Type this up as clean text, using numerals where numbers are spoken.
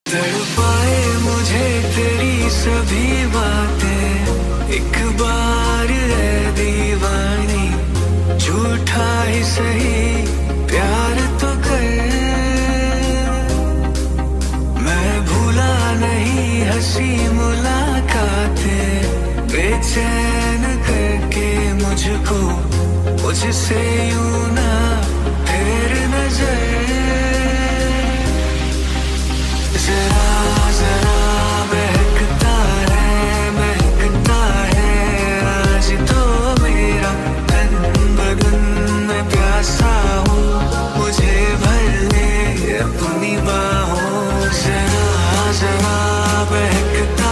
तड़पाए मुझे तेरी सभी बातें, एक बार है दीवानी, झूठा ही सही प्यार तो कर। मैं भूला नहीं हंसी मुलाकातें, बेचैन करके मुझको मुझसे यूं ना फेर नजर। जरा जरा बहकता है आज तो मेरा तन बदन में, प्यासा हूँ मुझे भर ले अपनी बाहों। जरा जरा बहकता